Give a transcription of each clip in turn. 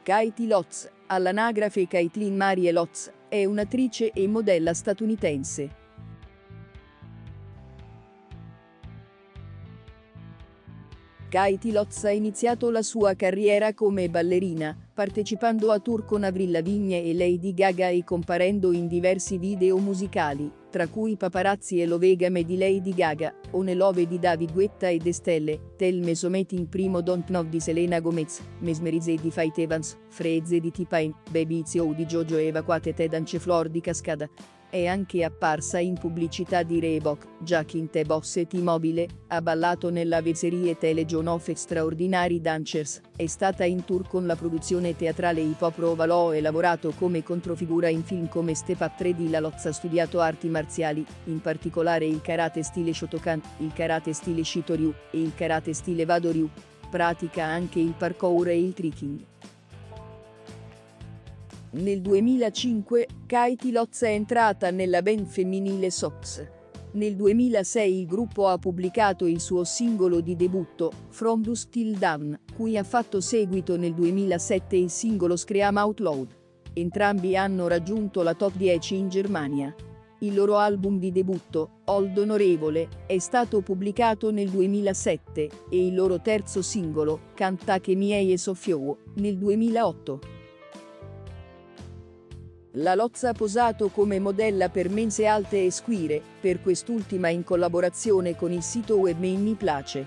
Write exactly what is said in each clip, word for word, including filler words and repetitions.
Katie Lotz, all'anagrafe Caitlin Marie Lotz, è un'attrice e modella statunitense. Katie Lotz ha iniziato la sua carriera come ballerina, partecipando a tour con Avril Lavigne e Lady Gaga e comparendo in diversi video musicali, tra cui Paparazzi e Lovegame di Lady Gaga, One Love di David Guetta ed Estelle, Tell Me Something Primo Don't Know di Selena Gomez, Mesmerize di Faith Evans, Freze di T-Pain, Baby It's You di Jojo Evacuate Ted Dance Floor di Cascada. È anche apparsa in pubblicità di Reebok, Jacqueline The Boss T-Mobile, ha ballato nella serie Television of Extraordinary Dancers, è stata in tour con la produzione teatrale Hip Hop Rovalò e lavorato come controfigura in film come Step Up tre di La Lotz. Ha studiato arti marziali, in particolare il karate stile Shotokan, il karate stile Shitoryu e il karate stile Wado-ryu. Pratica anche il parkour e il tricking. Nel duemilacinque, Katie Lotz è entrata nella band femminile Sox. Nel duemilasei il gruppo ha pubblicato il suo singolo di debutto, From Dusk Till Dawn, cui ha fatto seguito nel duemilasette il singolo Scream Out Loud. Entrambi hanno raggiunto la top dieci in Germania. Il loro album di debutto, Old Onorevole, è stato pubblicato nel duemilasette, e il loro terzo singolo, Cantate Miei e Soffio, nel duemilaotto. La Lotz ha posato come modella per Men's Health e Squire, per quest'ultima in collaborazione con il sito web Mi Place.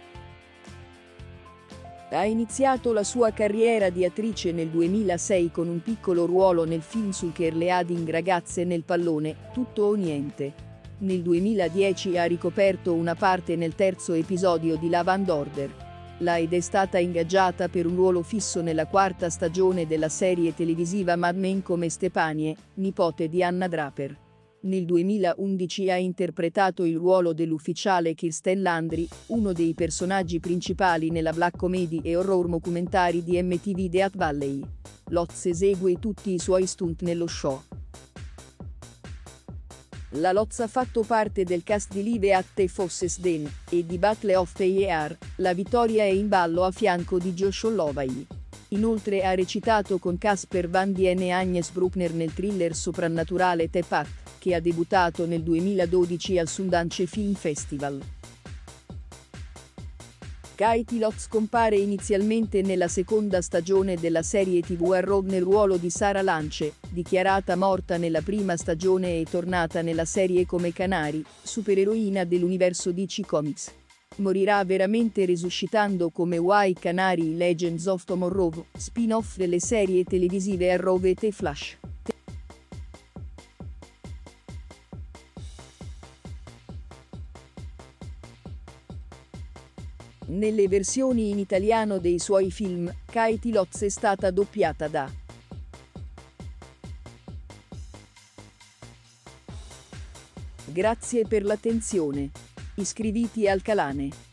Ha iniziato la sua carriera di attrice nel duemilasei con un piccolo ruolo nel film sul cheerleading Ragazze nel pallone, Tutto o Niente. Nel duemiladieci ha ricoperto una parte nel terzo episodio di Law and Order. La ed è stata ingaggiata per un ruolo fisso nella quarta stagione della serie televisiva Mad Men come Stefanie, nipote di Anna Draper. Nel duemilaundici ha interpretato il ruolo dell'ufficiale Kirsten Landry, uno dei personaggi principali nella black comedy e horror documentari di M T V Death Valley. Lotz esegue tutti i suoi stunt nello show. La Lotz ha fatto parte del cast di Live at the Foss's Den e di Battle of the Year. La vittoria è in ballo a fianco di Josh Holloway. Inoltre ha recitato con Casper Van Dien e Agnes Bruckner nel thriller soprannaturale The Pact, che ha debuttato nel duemiladodici al Sundance Film Festival. Katie Lotz compare inizialmente nella seconda stagione della serie tivù Arrow nel ruolo di Sarah Lance, dichiarata morta nella prima stagione e tornata nella serie come Canary, supereroina dell'universo D C Comics. Morirà veramente resuscitando come White Canary in Legends of Tomorrow, spin-off delle serie televisive Arrow e The Flash. Nelle versioni in italiano dei suoi film, Katie Lotz è stata doppiata da Grazie per l'attenzione. Iscriviti al canale.